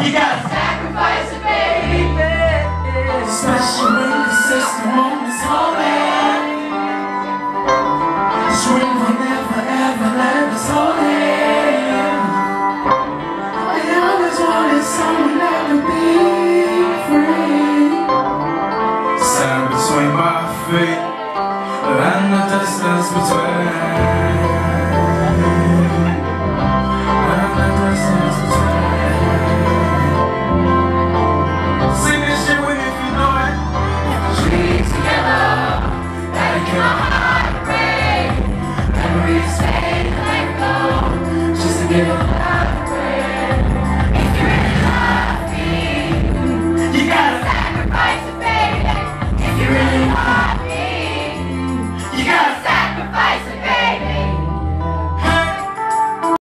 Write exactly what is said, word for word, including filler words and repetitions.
You gotta sacrifice it, baby. Special and consistent moments, holding. This ring will never ever let us hold it. I always wanted someone that would be